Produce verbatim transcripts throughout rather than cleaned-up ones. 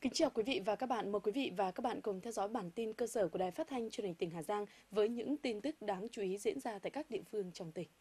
Kính chào quý vị và các bạn. Mời quý vị và các bạn cùng theo dõi bản tin cơ sở của Đài Phát thanh Truyền hình tỉnh Hà Giang với những tin tức đáng chú ý diễn ra tại các địa phương trong tỉnh.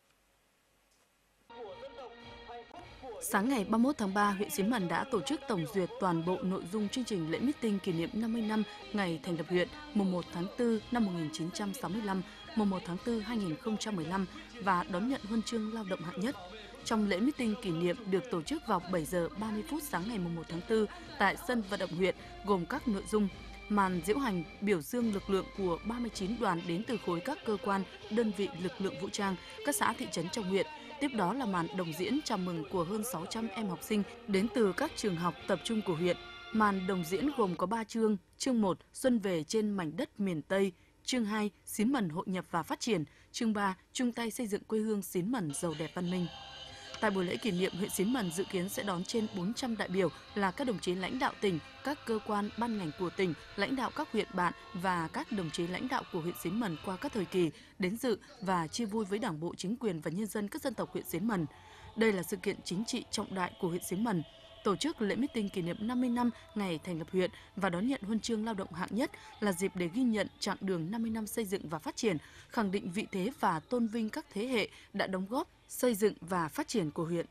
Sáng ngày ba mươi mốt tháng ba, huyện Xín Mần đã tổ chức tổng duyệt toàn bộ nội dung chương trình lễ meeting kỷ niệm năm mươi năm ngày thành lập huyện, mùng một tháng tư năm một nghìn chín trăm sáu mươi lăm, mùng một tháng tư hai nghìn không trăm mười lăm và đón nhận huân chương lao động hạng nhất. Trong lễ meeting kỷ niệm được tổ chức vào bảy giờ ba mươi phút sáng ngày mùng một tháng tư tại sân vận động huyện, gồm các nội dung: màn diễu hành biểu dương lực lượng của ba mươi chín đoàn đến từ khối các cơ quan, đơn vị lực lượng vũ trang, các xã thị trấn trong huyện. Tiếp đó là màn đồng diễn chào mừng của hơn sáu trăm em học sinh đến từ các trường học tập trung của huyện. Màn đồng diễn gồm có ba chương: chương một, Xuân về trên mảnh đất miền Tây; chương hai, Xín Mần hội nhập và phát triển; chương ba, chung tay xây dựng quê hương Xín Mần giàu đẹp văn minh. Tại buổi lễ kỷ niệm, huyện Xín Mần dự kiến sẽ đón trên bốn trăm đại biểu là các đồng chí lãnh đạo tỉnh, các cơ quan ban ngành của tỉnh, lãnh đạo các huyện bạn và các đồng chí lãnh đạo của huyện Xín Mần qua các thời kỳ đến dự và chia vui với Đảng bộ, chính quyền và nhân dân các dân tộc huyện Xín Mần. Đây là sự kiện chính trị trọng đại của huyện Xín Mần. Tổ chức lễ meeting kỷ niệm năm mươi năm ngày thành lập huyện và đón nhận huân chương lao động hạng nhất là dịp để ghi nhận chặng đường năm mươi năm xây dựng và phát triển, khẳng định vị thế và tôn vinh các thế hệ đã đóng góp xây dựng và phát triển của huyện.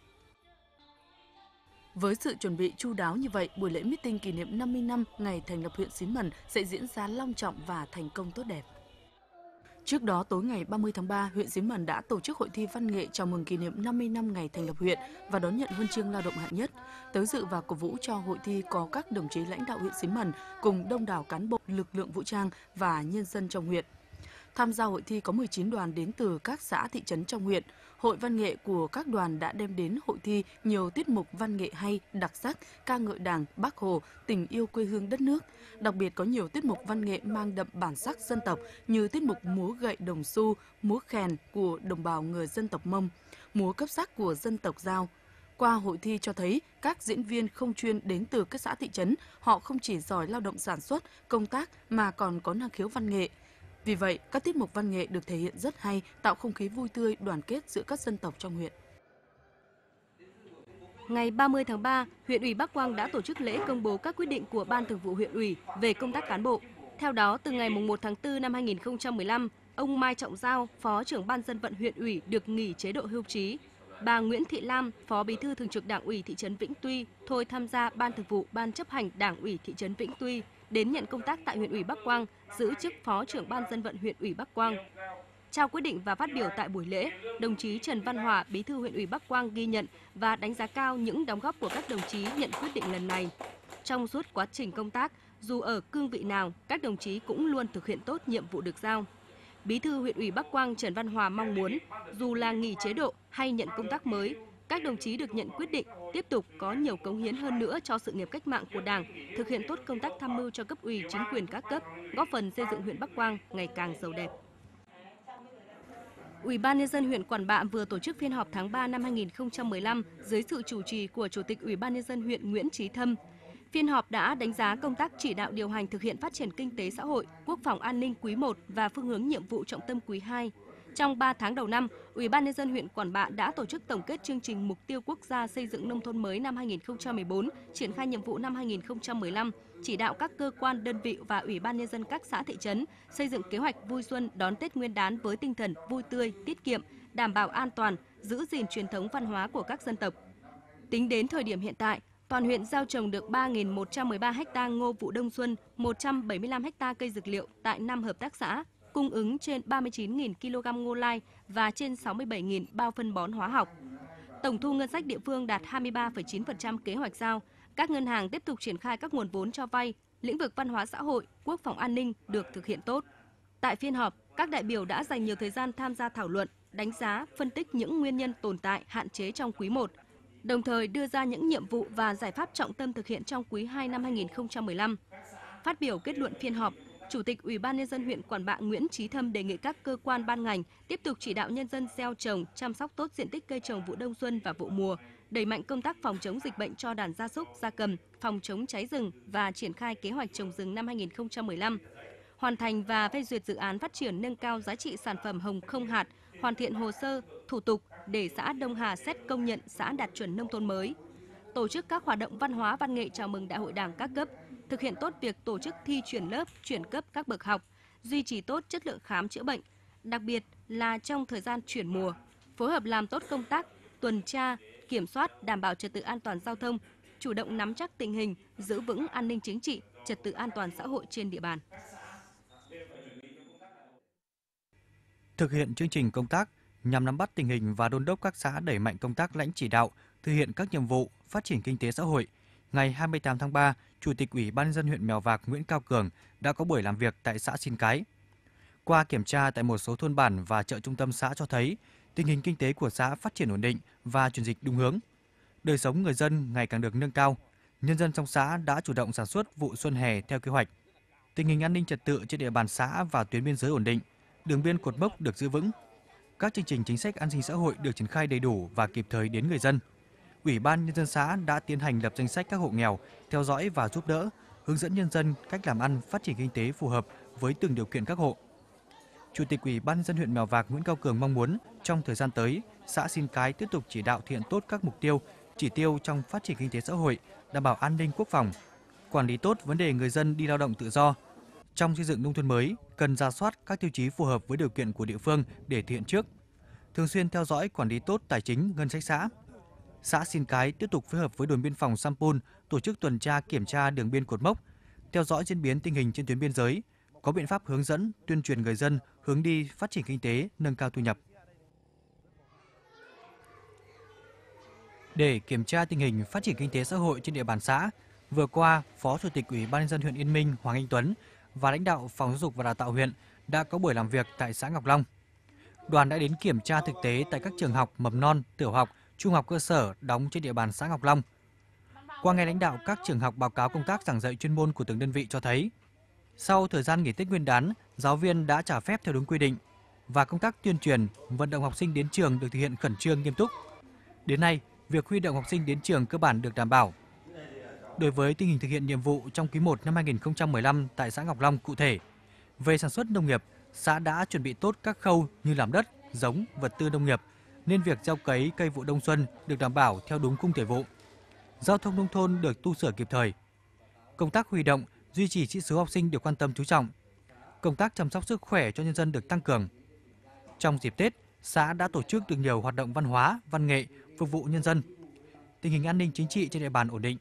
Với sự chuẩn bị chu đáo như vậy, buổi lễ meeting kỷ niệm năm mươi năm ngày thành lập huyện Xín Mần sẽ diễn ra long trọng và thành công tốt đẹp. Trước đó, tối ngày ba mươi tháng ba, huyện Xín Mần đã tổ chức hội thi văn nghệ chào mừng kỷ niệm năm mươi năm ngày thành lập huyện và đón nhận huân chương lao động hạng nhất. Tới dự và cổ vũ cho hội thi có các đồng chí lãnh đạo huyện Xín Mần cùng đông đảo cán bộ, lực lượng vũ trang và nhân dân trong huyện. Tham gia hội thi có mười chín đoàn đến từ các xã thị trấn trong huyện. Hội văn nghệ của các đoàn đã đem đến hội thi nhiều tiết mục văn nghệ hay, đặc sắc, ca ngợi Đảng, Bác Hồ, tình yêu quê hương đất nước. Đặc biệt có nhiều tiết mục văn nghệ mang đậm bản sắc dân tộc như tiết mục múa gậy đồng xu, múa khèn của đồng bào người dân tộc Mông, múa cấp sắc của dân tộc Dao. Qua hội thi cho thấy, các diễn viên không chuyên đến từ các xã thị trấn, họ không chỉ giỏi lao động sản xuất, công tác mà còn có năng khiếu văn nghệ. Vì vậy, các tiết mục văn nghệ được thể hiện rất hay, tạo không khí vui tươi, đoàn kết giữa các dân tộc trong huyện. Ngày ba mươi tháng ba, huyện ủy Bắc Quang đã tổ chức lễ công bố các quyết định của Ban Thường vụ huyện ủy về công tác cán bộ. Theo đó, từ ngày mùng một tháng tư năm hai nghìn không trăm mười lăm, ông Mai Trọng Giao, Phó trưởng Ban Dân vận huyện ủy được nghỉ chế độ hưu trí. Bà Nguyễn Thị Lam, Phó Bí thư Thường trực Đảng ủy thị trấn Vĩnh Tuy, thôi tham gia Ban Thường vụ Ban chấp hành Đảng ủy thị trấn Vĩnh Tuy, đến nhận công tác tại huyện ủy Bắc Quang, giữ chức Phó trưởng Ban Dân vận huyện ủy Bắc Quang. Trao quyết định và phát biểu tại buổi lễ, đồng chí Trần Văn Hòa, Bí thư huyện ủy Bắc Quang ghi nhận và đánh giá cao những đóng góp của các đồng chí nhận quyết định lần này. Trong suốt quá trình công tác, dù ở cương vị nào, các đồng chí cũng luôn thực hiện tốt nhiệm vụ được giao. Bí thư huyện ủy Bắc Quang Trần Văn Hòa mong muốn, dù là nghỉ chế độ hay nhận công tác mới, các đồng chí được nhận quyết định tiếp tục có nhiều cống hiến hơn nữa cho sự nghiệp cách mạng của Đảng, thực hiện tốt công tác tham mưu cho cấp ủy chính quyền các cấp, góp phần xây dựng huyện Bắc Quang ngày càng giàu đẹp. Ủy ban nhân dân huyện Quản Bạ vừa tổ chức phiên họp tháng ba năm hai nghìn không trăm mười lăm dưới sự chủ trì của Chủ tịch Ủy ban nhân dân huyện Nguyễn Chí Thâm. Phiên họp đã đánh giá công tác chỉ đạo điều hành thực hiện phát triển kinh tế xã hội, quốc phòng an ninh quý một và phương hướng nhiệm vụ trọng tâm quý hai. Trong ba tháng đầu năm, Ủy ban nhân dân huyện Quản Bạ đã tổ chức tổng kết chương trình mục tiêu quốc gia xây dựng nông thôn mới năm hai nghìn không trăm mười bốn, triển khai nhiệm vụ năm hai nghìn không trăm mười lăm, chỉ đạo các cơ quan, đơn vị và Ủy ban nhân dân các xã thị trấn xây dựng kế hoạch vui xuân đón Tết Nguyên đán với tinh thần vui tươi, tiết kiệm, đảm bảo an toàn, giữ gìn truyền thống văn hóa của các dân tộc. Tính đến thời điểm hiện tại, toàn huyện gieo trồng được ba nghìn một trăm mười ba ha ngô vụ đông xuân, một trăm bảy mươi lăm ha cây dược liệu tại năm hợp tác xã, cung ứng trên ba mươi chín nghìn ki lô gam ngô lai và trên sáu mươi bảy nghìn bao phân bón hóa học. Tổng thu ngân sách địa phương đạt hai mươi ba phẩy chín phần trăm kế hoạch giao. Các ngân hàng tiếp tục triển khai các nguồn vốn cho vay, lĩnh vực văn hóa xã hội, quốc phòng an ninh được thực hiện tốt. Tại phiên họp, các đại biểu đã dành nhiều thời gian tham gia thảo luận, đánh giá, phân tích những nguyên nhân tồn tại, hạn chế trong quý một, đồng thời đưa ra những nhiệm vụ và giải pháp trọng tâm thực hiện trong quý hai năm hai nghìn không trăm mười lăm. Phát biểu kết luận phiên họp, Chủ tịch Ủy ban nhân dân huyện Quản Bạ Nguyễn Chí Thâm đề nghị các cơ quan ban ngành tiếp tục chỉ đạo nhân dân gieo trồng, chăm sóc tốt diện tích cây trồng vụ đông xuân và vụ mùa, đẩy mạnh công tác phòng chống dịch bệnh cho đàn gia súc, gia cầm, phòng chống cháy rừng và triển khai kế hoạch trồng rừng năm hai nghìn không trăm mười lăm. Hoàn thành và phê duyệt dự án phát triển nâng cao giá trị sản phẩm hồng không hạt, hoàn thiện hồ sơ, thủ tục để xã Đông Hà xét công nhận xã đạt chuẩn nông thôn mới. tổ chức các hoạt động văn hóa văn nghệ chào mừng Đại hội Đảng các cấp, thực hiện tốt việc tổ chức thi chuyển lớp, chuyển cấp các bậc học, duy trì tốt chất lượng khám chữa bệnh, đặc biệt là trong thời gian chuyển mùa, phối hợp làm tốt công tác tuần tra, kiểm soát, đảm bảo trật tự an toàn giao thông, chủ động nắm chắc tình hình, giữ vững an ninh chính trị, trật tự an toàn xã hội trên địa bàn. Thực hiện chương trình công tác nhằm nắm bắt tình hình và đôn đốc các xã đẩy mạnh công tác lãnh chỉ đạo, thực hiện các nhiệm vụ phát triển kinh tế xã hội. Ngày hai mươi tám tháng ba, Chủ tịch Ủy ban nhân dân huyện Mèo Vạc Nguyễn Cao Cường đã có buổi làm việc tại xã Xin Cái. Qua kiểm tra tại một số thôn bản và chợ trung tâm xã cho thấy tình hình kinh tế của xã phát triển ổn định và chuyển dịch đúng hướng. Đời sống người dân ngày càng được nâng cao. Nhân dân trong xã đã chủ động sản xuất vụ xuân hè theo kế hoạch. Tình hình an ninh trật tự trên địa bàn xã và tuyến biên giới ổn định, đường biên cột mốc được giữ vững. Các chương trình chính sách an sinh xã hội được triển khai đầy đủ và kịp thời đến người dân. Ủy ban nhân dân xã đã tiến hành lập danh sách các hộ nghèo, theo dõi và giúp đỡ, hướng dẫn nhân dân cách làm ăn, phát triển kinh tế phù hợp với từng điều kiện các hộ. Chủ tịch Ủy ban nhân dân huyện Mèo Vạc Nguyễn Cao Cường mong muốn trong thời gian tới, xã Xin Cái tiếp tục chỉ đạo thực hiện tốt các mục tiêu, chỉ tiêu trong phát triển kinh tế xã hội, đảm bảo an ninh quốc phòng, quản lý tốt vấn đề người dân đi lao động tự do. Trong xây dựng nông thôn mới, cần rà soát các tiêu chí phù hợp với điều kiện của địa phương để thực hiện trước. Thường xuyên theo dõi quản lý tốt tài chính, ngân sách xã. Xã Xin Cái tiếp tục phối hợp với đồn biên phòng Sampol tổ chức tuần tra kiểm tra đường biên cột mốc, theo dõi diễn biến tình hình trên tuyến biên giới, có biện pháp hướng dẫn, tuyên truyền người dân hướng đi phát triển kinh tế, nâng cao thu nhập. Để kiểm tra tình hình phát triển kinh tế xã hội trên địa bàn xã, vừa qua, Phó Chủ tịch Ủy ban nhân dân huyện Yên Minh Hoàng Anh Tuấn và lãnh đạo Phòng Giáo dục và Đào tạo huyện đã có buổi làm việc tại xã Ngọc Long. Đoàn đã đến kiểm tra thực tế tại các trường học mầm non, tiểu học, trung học cơ sở đóng trên địa bàn xã Ngọc Long. Qua nghe lãnh đạo các trường học báo cáo công tác giảng dạy chuyên môn của từng đơn vị cho thấy, sau thời gian nghỉ Tết Nguyên đán, giáo viên đã trả phép theo đúng quy định và công tác tuyên truyền, vận động học sinh đến trường được thực hiện khẩn trương nghiêm túc. Đến nay, việc huy động học sinh đến trường cơ bản được đảm bảo. Đối với tình hình thực hiện nhiệm vụ trong quý một năm hai nghìn không trăm mười lăm tại xã Ngọc Long cụ thể, về sản xuất nông nghiệp, xã đã chuẩn bị tốt các khâu như làm đất, giống, vật tư nông nghiệp, nên việc gieo cấy cây vụ đông xuân được đảm bảo theo đúng khung thời vụ. Giao thông nông thôn được tu sửa kịp thời. Công tác huy động, duy trì chỉ số học sinh được quan tâm chú trọng. Công tác chăm sóc sức khỏe cho nhân dân được tăng cường. Trong dịp Tết, xã đã tổ chức được nhiều hoạt động văn hóa, văn nghệ phục vụ nhân dân. Tình hình an ninh chính trị trên địa bàn ổn định.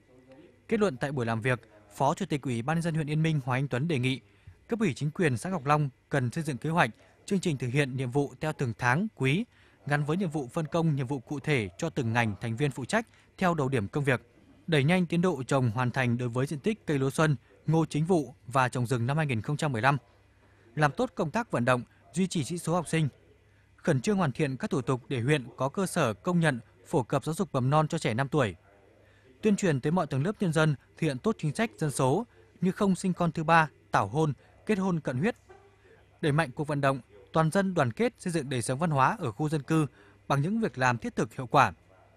Kết luận tại buổi làm việc, Phó Chủ tịch Ủy ban nhân dân huyện Yên Minh Hoàng Anh Tuấn đề nghị cấp ủy chính quyền xã Ngọc Long cần xây dựng kế hoạch, chương trình thực hiện nhiệm vụ theo từng tháng, quý, gắn với nhiệm vụ phân công nhiệm vụ cụ thể cho từng ngành thành viên phụ trách theo đầu điểm công việc, đẩy nhanh tiến độ trồng hoàn thành đối với diện tích cây lúa xuân, ngô chính vụ và trồng rừng năm hai nghìn không trăm mười lăm, làm tốt công tác vận động, duy trì chỉ số học sinh, khẩn trương hoàn thiện các thủ tục để huyện có cơ sở công nhận phổ cập giáo dục mầm non cho trẻ năm tuổi, tuyên truyền tới mọi tầng lớp nhân dân thực hiện tốt chính sách dân số như không sinh con thứ ba, tảo hôn, kết hôn cận huyết, đẩy mạnh cuộc vận động toàn dân đoàn kết xây dựng đời sống văn hóa ở khu dân cư bằng những việc làm thiết thực hiệu quả.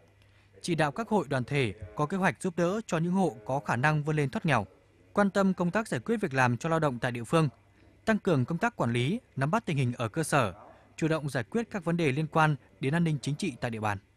Chỉ đạo các hội đoàn thể có kế hoạch giúp đỡ cho những hộ có khả năng vươn lên thoát nghèo, quan tâm công tác giải quyết việc làm cho lao động tại địa phương, tăng cường công tác quản lý, nắm bắt tình hình ở cơ sở, chủ động giải quyết các vấn đề liên quan đến an ninh chính trị tại địa bàn.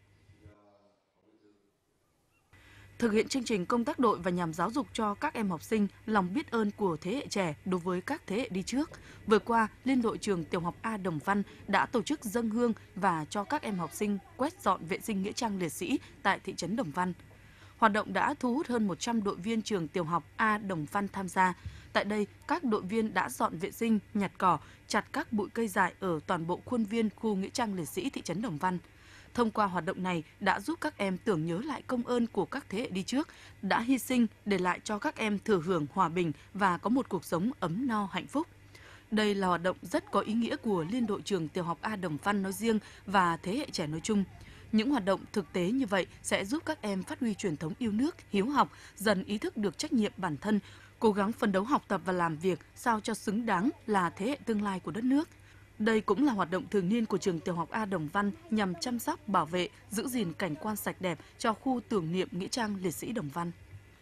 Thực hiện chương trình công tác đội và nhằm giáo dục cho các em học sinh lòng biết ơn của thế hệ trẻ đối với các thế hệ đi trước. Vừa qua, Liên đội trường Tiểu học A Đồng Văn đã tổ chức dâng hương và cho các em học sinh quét dọn vệ sinh nghĩa trang liệt sĩ tại thị trấn Đồng Văn. Hoạt động đã thu hút hơn một trăm đội viên trường Tiểu học A Đồng Văn tham gia. Tại đây, các đội viên đã dọn vệ sinh, nhặt cỏ, chặt các bụi cây dại ở toàn bộ khuôn viên khu nghĩa trang liệt sĩ thị trấn Đồng Văn. Thông qua hoạt động này đã giúp các em tưởng nhớ lại công ơn của các thế hệ đi trước, đã hy sinh để lại cho các em thừa hưởng hòa bình và có một cuộc sống ấm no hạnh phúc. Đây là hoạt động rất có ý nghĩa của Liên đội trường Tiểu học A Đồng Văn nói riêng và thế hệ trẻ nói chung. Những hoạt động thực tế như vậy sẽ giúp các em phát huy truyền thống yêu nước, hiếu học, dần ý thức được trách nhiệm bản thân, cố gắng phấn đấu học tập và làm việc sao cho xứng đáng là thế hệ tương lai của đất nước. Đây cũng là hoạt động thường niên của trường Tiểu học A Đồng Văn nhằm chăm sóc, bảo vệ, giữ gìn cảnh quan sạch đẹp cho khu tưởng niệm nghĩa trang liệt sĩ Đồng Văn.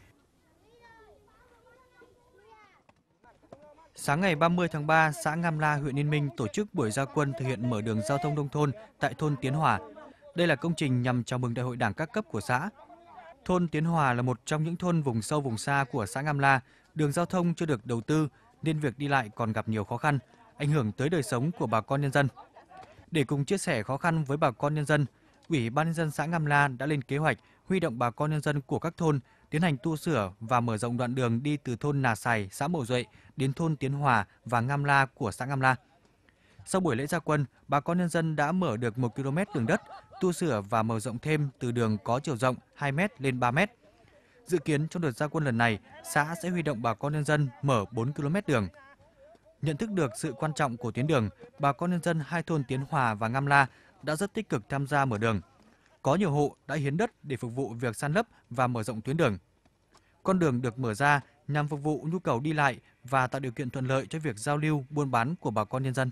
Sáng ngày ba mươi tháng ba, xã Ngam La, huyện Yên Minh tổ chức buổi ra quân thực hiện mở đường giao thông nông thôn tại thôn Tiến Hòa. Đây là công trình nhằm chào mừng Đại hội Đảng các cấp của xã. Thôn Tiến Hòa là một trong những thôn vùng sâu vùng xa của xã Ngam La, đường giao thông chưa được đầu tư nên việc đi lại còn gặp nhiều khó khăn, ảnh hưởng tới đời sống của bà con nhân dân. Để cùng chia sẻ khó khăn với bà con nhân dân, Ủy ban nhân dân xã Ngam La đã lên kế hoạch huy động bà con nhân dân của các thôn tiến hành tu sửa và mở rộng đoạn đường đi từ thôn Nà Sài, xã Mộ Duệ đến thôn Tiến Hòa và Ngam La của xã Ngam La. Sau buổi lễ ra quân, bà con nhân dân đã mở được một ki lô mét đường đất, tu sửa và mở rộng thêm từ đường có chiều rộng hai mét lên ba mét. Dự kiến trong đợt ra quân lần này, xã sẽ huy động bà con nhân dân mở bốn ki lô mét đường. Nhận thức được sự quan trọng của tuyến đường, bà con nhân dân hai thôn Tiến Hòa và Ngam La đã rất tích cực tham gia mở đường. Có nhiều hộ đã hiến đất để phục vụ việc san lấp và mở rộng tuyến đường. Con đường được mở ra nhằm phục vụ nhu cầu đi lại và tạo điều kiện thuận lợi cho việc giao lưu, buôn bán của bà con nhân dân.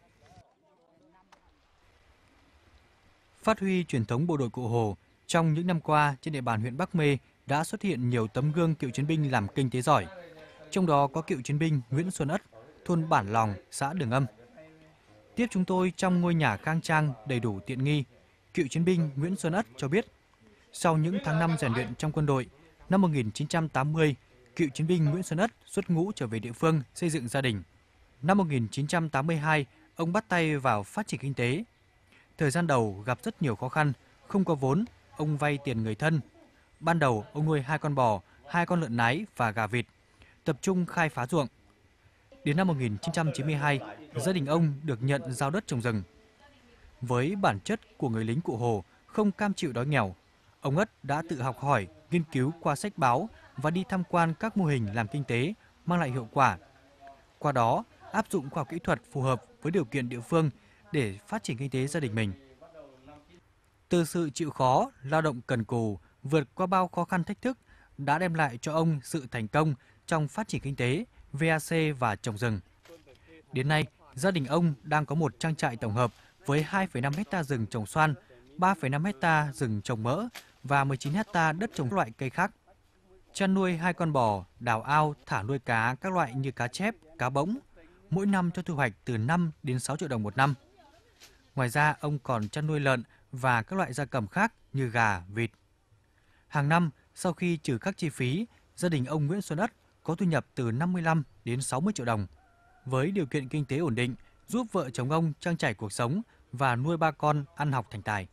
Phát huy truyền thống bộ đội Cụ Hồ, trong những năm qua trên địa bàn huyện Bắc Mê đã xuất hiện nhiều tấm gương cựu chiến binh làm kinh tế giỏi. Trong đó có cựu chiến binh Nguyễn Xuân Ất, thôn Bản Lòng, xã Đường Âm. Tiếp chúng tôi trong ngôi nhà khang trang đầy đủ tiện nghi, cựu chiến binh Nguyễn Xuân Ất cho biết, sau những tháng năm rèn luyện trong quân đội, năm một nghìn chín trăm tám mươi, cựu chiến binh Nguyễn Xuân Ất xuất ngũ trở về địa phương xây dựng gia đình. Năm một nghìn chín trăm tám mươi hai, ông bắt tay vào phát triển kinh tế. Thời gian đầu gặp rất nhiều khó khăn, không có vốn, ông vay tiền người thân. Ban đầu ông nuôi hai con bò, hai con lợn nái và gà vịt, tập trung khai phá ruộng. Đến năm một nghìn chín trăm chín mươi hai, gia đình ông được nhận giao đất trồng rừng. Với bản chất của người lính Cụ Hồ không cam chịu đói nghèo, ông Ất đã tự học hỏi, nghiên cứu qua sách báo và đi tham quan các mô hình làm kinh tế mang lại hiệu quả. Qua đó, áp dụng khoa học kỹ thuật phù hợp với điều kiện địa phương để phát triển kinh tế gia đình mình. Từ sự chịu khó, lao động cần cù, vượt qua bao khó khăn thách thức đã đem lại cho ông sự thành công trong phát triển kinh tế, vê a xê và trồng rừng. Đến nay, gia đình ông đang có một trang trại tổng hợp với hai phẩy năm héc ta rừng trồng xoan, ba phẩy năm héc ta rừng trồng mỡ và mười chín héc ta đất trồng các loại cây khác. Chăn nuôi hai con bò, đào ao, thả nuôi cá các loại như cá chép, cá bỗng, mỗi năm cho thu hoạch từ năm đến sáu triệu đồng một năm. Ngoài ra, ông còn chăn nuôi lợn và các loại gia cầm khác như gà, vịt. Hàng năm, sau khi trừ các chi phí, gia đình ông Nguyễn Xuân Ất có thu nhập từ năm mươi lăm đến sáu mươi triệu đồng. Với điều kiện kinh tế ổn định, giúp vợ chồng ông trang trải cuộc sống và nuôi ba con ăn học thành tài.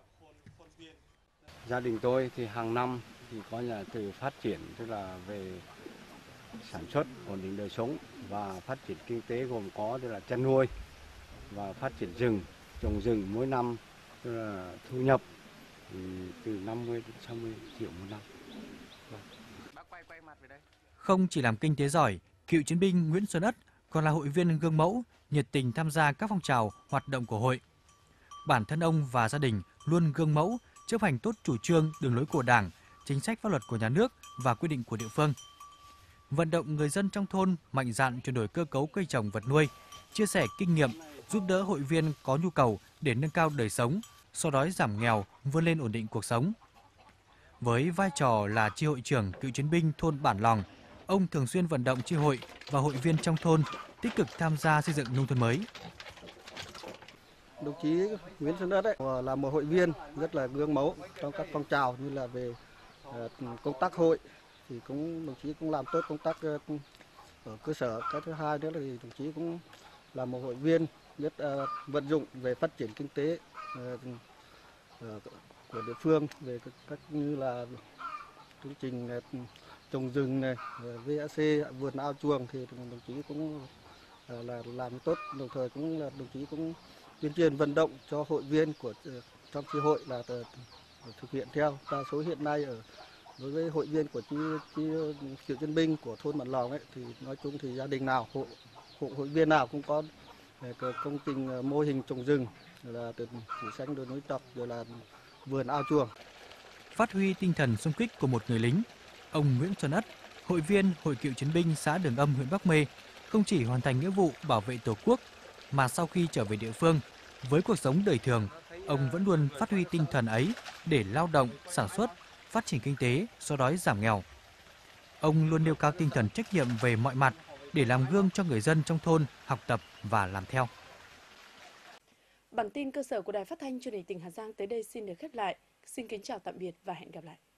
Gia đình tôi thì hàng năm thì có nhà từ phát triển, tức là về sản xuất, ổn định đời sống và phát triển kinh tế gồm có tức là chăn nuôi và phát triển rừng, trồng rừng mỗi năm tức là thu nhập từ năm mươi đến sáu mươi triệu một năm. Không chỉ làm kinh tế giỏi, cựu chiến binh Nguyễn Xuân Ất còn là hội viên gương mẫu, nhiệt tình tham gia các phong trào, hoạt động của hội. Bản thân ông và gia đình luôn gương mẫu, chấp hành tốt chủ trương, đường lối của Đảng, chính sách pháp luật của nhà nước và quy định của địa phương. Vận động người dân trong thôn mạnh dạn chuyển đổi cơ cấu cây trồng vật nuôi, chia sẻ kinh nghiệm, giúp đỡ hội viên có nhu cầu để nâng cao đời sống, xóa đói giảm nghèo, vươn lên ổn định cuộc sống. Với vai trò là chi hội trưởng cựu chiến binh thôn Bản Lòng, ông thường xuyên vận động chi hội và hội viên trong thôn tích cực tham gia xây dựng nông thôn mới. Đồng chí Nguyễn Xuân Ất ấy, là một hội viên rất là gương mẫu trong các phong trào như là về công tác hội, thì cũng đồng chí cũng làm tốt công tác ở cơ sở. Cái thứ hai nữa là thì đồng chí cũng là một hội viên rất uh, vận dụng về phát triển kinh tế uh, uh, của địa phương, về các như là chương trình uh, trồng rừng này, vê a xê, vườn ao chuồng thì đồng chí cũng uh, là làm tốt, đồng thời cũng là đồng chí cũng tuyên truyền vận động cho hội viên của uh, trong chi hội là uh, thực hiện theo. Đa số hiện nay ở đối với hội viên của chi, chi cựu chiến binh của thôn Bản Lòng ấy thì nói chung thì gia đình nào hộ hộ hội viên nào cũng có công trình mô hình trồng rừng, là từ phủ xanh đồi núi trọc rồi là vườn ao chuồng. Phát huy tinh thần xung kích của một người lính, ông Nguyễn Xuân Ất, hội viên Hội Cựu chiến binh xã Đường Âm, huyện Bắc Mê, không chỉ hoàn thành nghĩa vụ bảo vệ Tổ quốc mà sau khi trở về địa phương, với cuộc sống đời thường, ông vẫn luôn phát huy tinh thần ấy để lao động, sản xuất, phát triển kinh tế, xóa đói giảm nghèo. Ông luôn nêu cao tinh thần trách nhiệm về mọi mặt để làm gương cho người dân trong thôn học tập và làm theo. Bản tin cơ sở của Đài Phát thanh Truyền hình tỉnh Hà Giang tới đây xin được khép lại. Xin kính chào tạm biệt và hẹn gặp lại.